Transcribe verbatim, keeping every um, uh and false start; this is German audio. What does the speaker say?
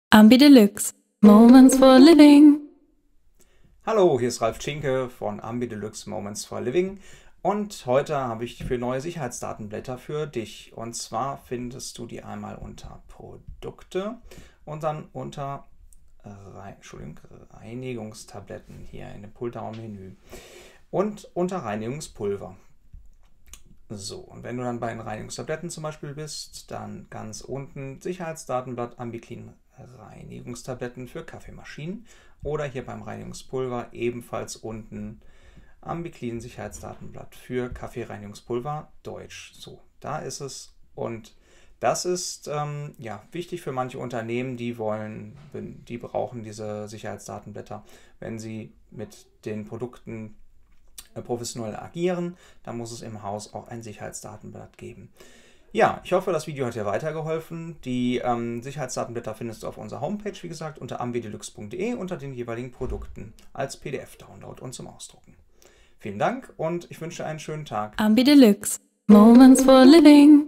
Ambi Deluxe. Moments for Living. Hallo, hier ist Ralf Schinke von Ambi Deluxe Moments for Living und heute habe ich für neue Sicherheitsdatenblätter für dich. Und zwar findest du die einmal unter Produkte und dann unter Re Entschuldigung, Reinigungstabletten hier in dem Pulldown-Menü und unter Reinigungspulver. So, und wenn du dann bei den Reinigungstabletten zum Beispiel bist, dann ganz unten Sicherheitsdatenblatt AmbiClean Reinigungstabletten für Kaffeemaschinen oder hier beim Reinigungspulver ebenfalls unten AmbiClean Sicherheitsdatenblatt für Kaffeereinigungspulver Deutsch. So, da ist es und das ist ähm, ja, wichtig für manche Unternehmen, die wollen, die brauchen diese Sicherheitsdatenblätter, wenn sie mit den Produkten professionell agieren, dann muss es im Haus auch ein Sicherheitsdatenblatt geben. Ja, ich hoffe, das Video hat dir weitergeholfen. Die ähm, Sicherheitsdatenblätter findest du auf unserer Homepage, wie gesagt, unter ambideluxe punkt de unter den jeweiligen Produkten als P D F-Download und zum Ausdrucken. Vielen Dank und ich wünsche einen schönen Tag. Ambi Deluxe. Moments for Living.